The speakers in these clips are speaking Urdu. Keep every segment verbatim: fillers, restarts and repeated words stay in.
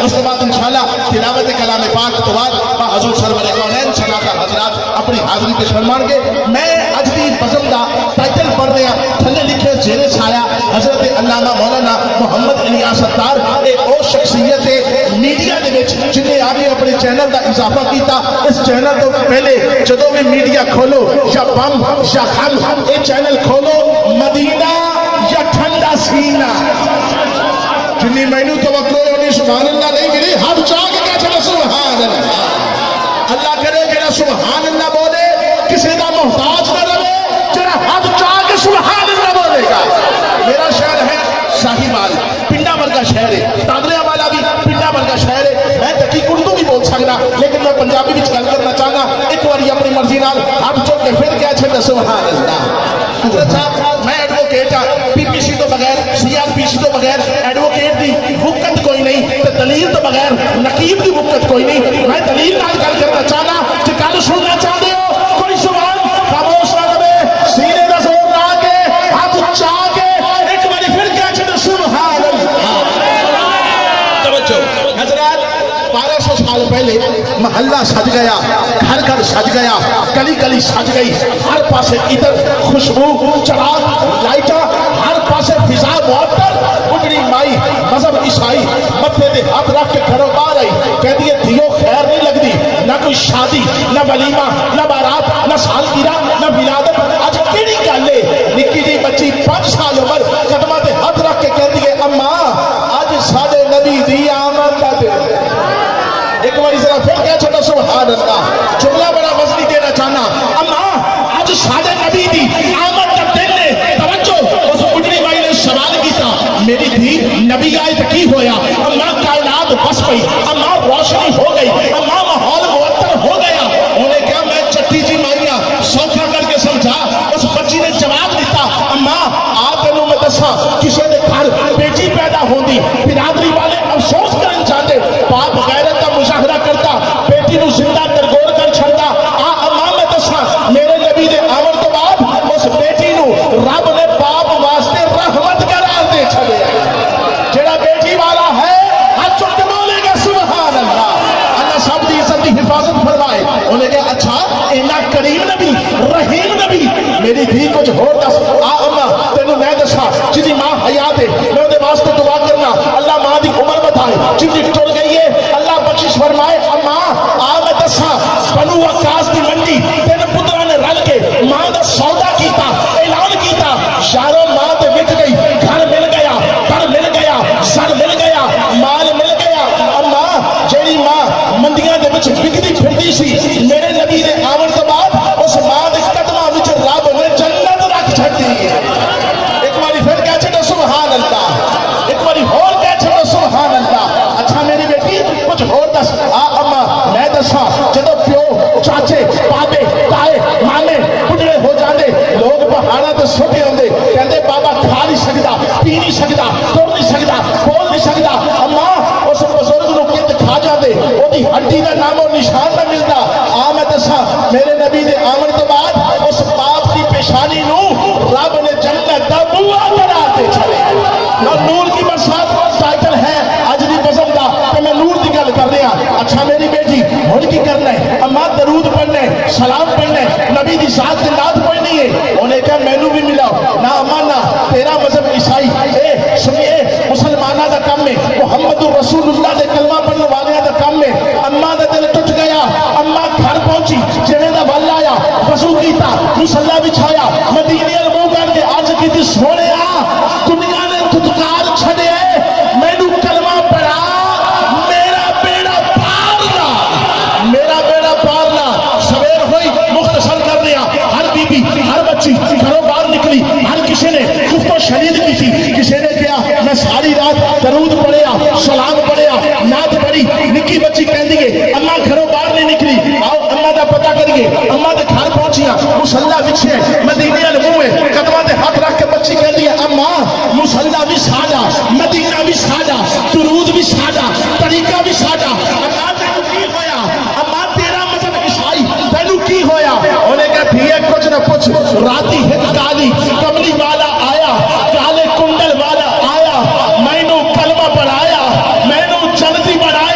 اس کے بعد انشاءاللہ تلاوت کلام پاک تو بعد حضور سرور کونین صلاح حضرات اپنی حاضری پیش فرمان کے میں اج دی بزم دا ٹائٹل پڑھ رہا تھلے لکھے زیر چھایا حضرت علامہ مولانا محمد الیاس اتار ایک اور شخصیت میڈیا دے وچ جن نے آگے اپنے چینل دا اضافہ کیتا. اس چینل تو پہلے جدوں بھی میڈیا کھولو یا بم یا خم اے چینل کھولو مدینہ یا ٹھنڈا سینہ جنی مینو توقع ہونی سبحان اللہ نہیں ملی ہر چاہ کے کہہ چلا سبحان اللہ. اللہ کرے جڑا سبحان اللہ بولے کسی دا محتاج نہ رہے جڑا ہر چاہ کے سبحان اللہ بولے گا. میرا شہر ہے ساہیوال پنڈا ورگا شہر ہے تاندریا والا بھی پنڈا ورگا شہر ہے. میں تکی اردو بھی بول سکتا لیکن میں پنجابی بھی گل کرنا چاہنا ایک باری اپنی مرضی نال ہاتھ چوک کے پھر کیا چھڑا سبحان اللہ. حضرت صاحب میں ایڈوکیٹ ہاں پی پی سی تو بغیر سی آر پی سی تو بغیر ایڈوکیٹ دی وقت کوئی نہیں تو دلیل تو بغیر نقیب دی وقت کوئی نہیں. میں دلیل نال گل کرنا چاہنا کہ گل سننا چاہتے ہو کوئی زبان خاموش نہ رہے سینے دا زور لا کے ہاتھ چاہ کے ایک باری پھر کیا چھڑا سبحان اللہ. توجہ حضرات بارہ سو سال پہلے محلہ سج گیا گھر گھر سج گیا گلی گلی سج گئی ہر پاسے ادھر خوشبو چراغ لائٹا ہر پاسے فضا معطر اجڑی مائی مذہب عیسائی متھے دے ہاتھ رکھ کے گھروں باہر آئی کہتی ہے دیو خیر نہیں لگتی نہ کوئی شادی نہ ولیمہ نہ بارات نہ سالگرہ نہ ولادت آج کیڑی گل ہے نکی جی بچی پانچ سال عمر قدمہ دے ہاتھ رکھ کے کہتی ہے اماں آج ساڈے نبی دی آمد کا دن. ایک بار ذرا پھر کہہ چھوٹا سبحان اللہ جملہ بڑا وزنی دینا چاہنا اماں آج ساڈے نبی دی آمد کا دن ہے. توجہ اس اجڑی مائی نے سوال کیتا میری دھی نبی آئے تو کی ہویا اماں کائنات بس پئی اماں روشنی ہو گئی اماں ماحول معطر ہو گیا. انہیں کہا میں چٹی جی مائیاں سوکھا کر کے سمجھا. اس بچی نے جواب دیتا اماں آپ تینوں میں دسا کسی نے گھر بیٹی پیدا ہوندی برادری والے افسوس کرن چاہتے باپ غیرت کا مظاہرہ کرتا بیٹی نو زندہ درگور کر چھڑتا. آ اماں میں دسا میرے نبی دے آمد تو بعد اس بیٹی نو رب نے باپ واسطے رحمت قرار دے چھڑے. جڑا بیٹی والا ہے ہاتھ چک کے بولے گا سبحان اللہ. اللہ سب دی عزت دی حفاظت فرمائے. انہیں کہا اچھا اینا کریم نبی رحیم نبی میری دھی کچھ ہو دس. آ اماں تینوں میں دسا جدی ماں حیات ہے میں انہیں واسطے دعا کرنا اللہ ماں دی عمر بتائے جدی ٹر گئی ہے اللہ بخشش فرمائے. اماں آ میں دسا بنو وقاص دی منڈی تین پترا نے رل کے ماں دا سودا کیتا اعلان کیتا یارو ماں تے وک گئی گھر مل گیا گھر مل گیا سر مل گیا مال مل گیا. اماں جیڑی ماں منڈیاں دے وچ وکدی پھردی سی میرے نبی دے آمن تو بعد اس ماں دے قدماں وچ رب نے جنت رکھ چھڈی ہے. ایک باری پھر کہہ چھڈو سبحان اللہ. ایک باری ہور کہہ چھڈو سبحان اللہ. اچھا میری بیٹی کچھ ہور دس. آ اماں میں دسا جدو پیو چاچے بابے تائے مامے بڑھڑے ہو جاندے لوگ پہاڑاں تے سٹے ہوندے کہندے بابا کھا نہیں سکدا پی نہیں سکدا تر نہیں سکدا بول نہیں سکدا. اماں اس بزرگ نو کت کھا جاندے اودی ہڈی دا نام و نشان نہ ملدا. آ میں دسا میرے نبی دے آمن تو بعد اس باپ دی پیشانی نو رب نے جنت دا بوا قرار دے چھڑے. نور کی برسات ٹائٹل ہے اج دی بزم دا کہ میں نور دی گل کر رہا. اچھا میری بیٹی ہن کی کرنا ہے اماں درود پڑھنا ہے سلام پڑھنا ہے نبی دی ذات دی نعت پڑھنی ہے. انہیں کہا مینوں بھی ملاؤ نہ اماں نہ تیرا مذہب عیسائی اے سنیے مسلمانہ دا کم ہے محمد رسول اللہ دے کلمہ پڑھنے والے دا کم ہے. اماں دا دل ٹوٹ گیا اماں گھر پہنچی جویں دا ول آیا وضو کیتا مصلی بچھایا مدینے ال منہ کر کے عرض کیتی سونیا دنیا نے دھتکار چھڈے مینوں کلمہ پڑھا میرا بیڑا پار لا میرا بیڑا پار لا. سویر ہوئی مختصر کر دیا ہر بی بی ہر بچی گھروں باہر نکلی ہر کسی نے خود کو شہید کی تھی. کسی نے کیا میں ساری رات درود پڑھیا سلام پڑھیا نعت پڑھی. نکی بچی کہندی ہے اماں گھروں باہر نہیں نکلی آؤ اماں دا پتہ کریے. اماں دے گھر پہنچیاں مصلی بچھے مدینے ال منہ قدماں تے ہاتھ رکھ کے بچی کہندی ہے اماں مصلی بھی ساڈا مدینہ بھی ساڈا درود بھی ساڈا طریقہ بھی ساڈا. اماں تینوں کی ہویا اماں تیرا مذہب عیسائی تینوں کی ہویا. انہیں کہا دھیے کچھ نہ کچھ راتی ہت کالی کملی والا آیا کالے کنڈل والا آیا مینوں کلمہ پڑھایا مینوں جنتی بنایا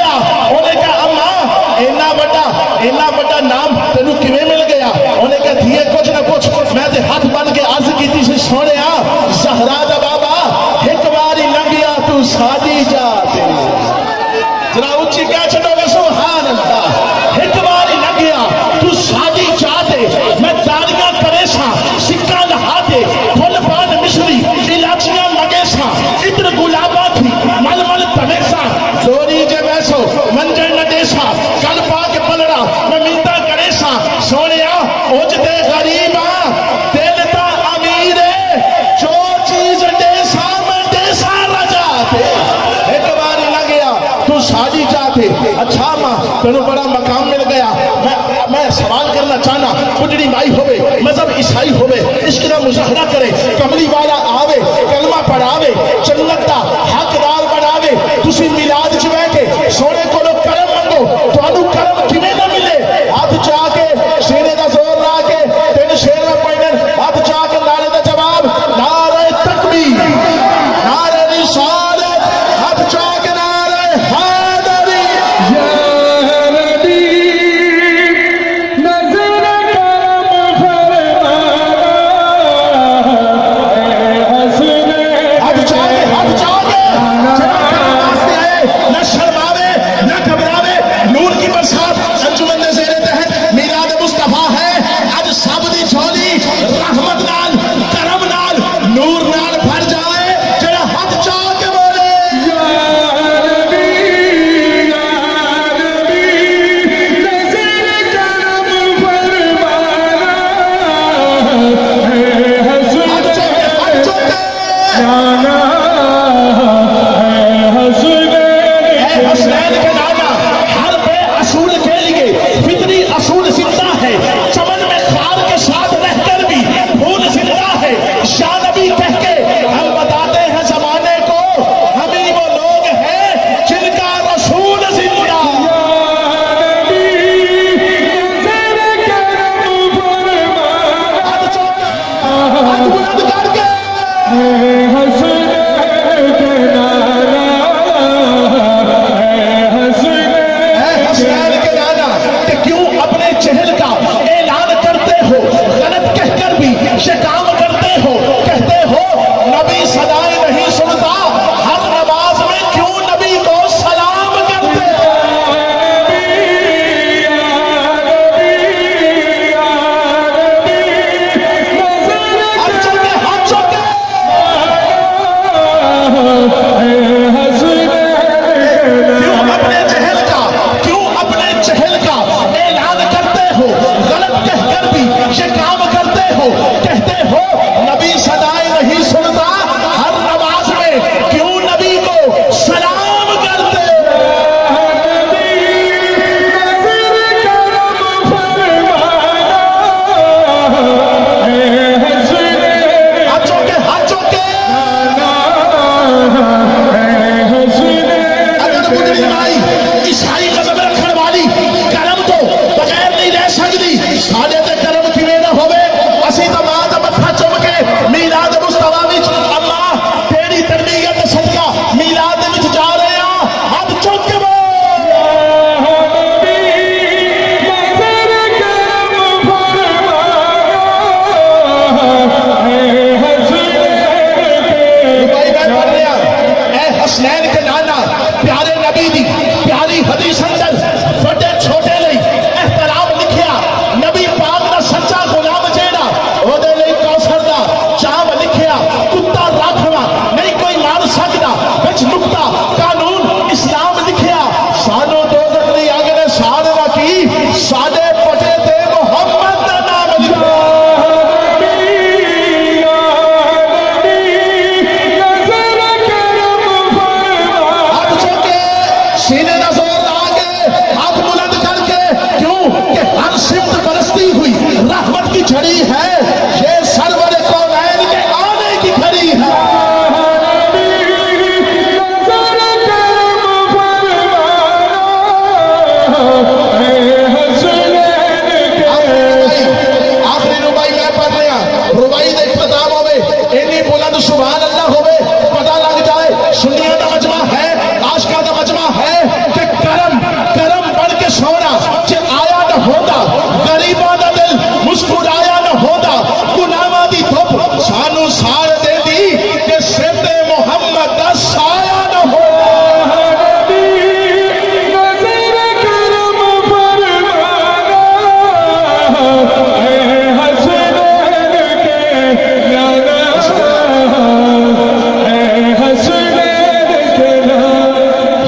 इन्ना बड़ा नाम तेनू किवें मिल गया? उन्हें कहा धीए कुछ ना कुछ, मैं ते हाथ बन के अर्ज की सी सोहणिया ज़हरा दा बाबा एक बारी लंघिया तू साडी जात। जरा उच्ची कह छड़ोगे सुभान अल्लाह। एक बारी लंघिया तू साडी जात, मैं दानियां करे सा सिक्का लहा दे फुल पान मिश्री इलाचियां लगे सा इत्र गुलाबा थी मल मल तवे सा डोरी जे बैसो मंजर न देसा कल पा के पलड़ा मैं मिंता करे सा सोनिया ओजते गरीबा देता अमीर जो चीज देसा मैं देसा रजा थे। एक बारी लग गया तू शादी चाहते। अच्छा मां तेनू बड़ा मकाम मिल गया। मैं मैं सवाल करना चाहना, बुढ़ड़ी माई होवे मजहब ईसाई होवे इश्क दा मुजाहरा करे, कमली वाला आवे कलमा पढ़ावे जन्नत दा हकदार बनावे, तुसी मिलाद च बैठे सोने को करम मंगो, तुहानू करम किवें ना मिले? हाथ चा के सीने दा जोर ला के तीन शेर में पढ़ने, हाथ चा के नारे दा जवाब नारे तकबीर नारे रिसालत, हाथ चा के नारे हैदरी या नबी नजर करम फरमाना हाथ चा के हाथ चा के वास्ते आए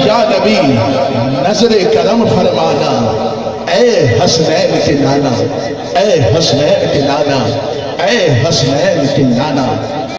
یا نبی نظر کرم فرمانا، اے حسنین کے نانا، اے حسنین کے نانا، اے حسنین کے نانا.